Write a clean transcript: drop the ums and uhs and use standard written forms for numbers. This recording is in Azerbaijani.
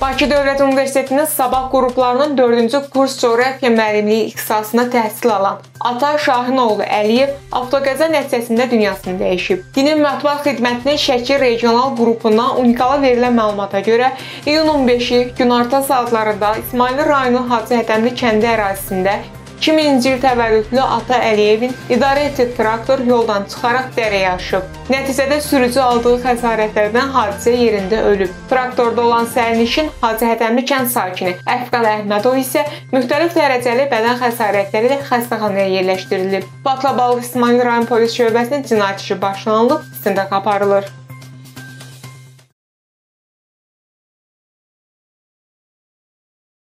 Bakı Dövlət Universitetinin sabah qruplarının 4-cü kurs coğrafiya müəllimliyi ixtisasında təhsil alan Ata Şahinoğlu Əliyev avtoqəza nəticəsində dünyasını dəyişib. Dinin mətbuat xidmətinin Şəki regional qrupundan unikala verilən məlumata görə iyun 15-i günorta saatlarında İsmayılı rayonu Hacı Hətəmli kəndi ərazisində 2000-ci il təvəllüdlü Ata Əliyevin idarə etdiyi traktor yoldan çıxaraq dərəyə aşıb. Nəticədə sürücü aldığı xəsarətlərdən hadisə yerində ölüb. Traktorda olan sərnişin Hacı Hətəmli kənd sakini Əfqan Əhmədov isə müxtəlif dərəcəli bədən xəsarətləri ilə xəstəxanaya yerləşdirilib. Faktla bağlı İsmayılı rayon polis şöbəsinin cinayət işi başlanılıb, istintaq aparılır.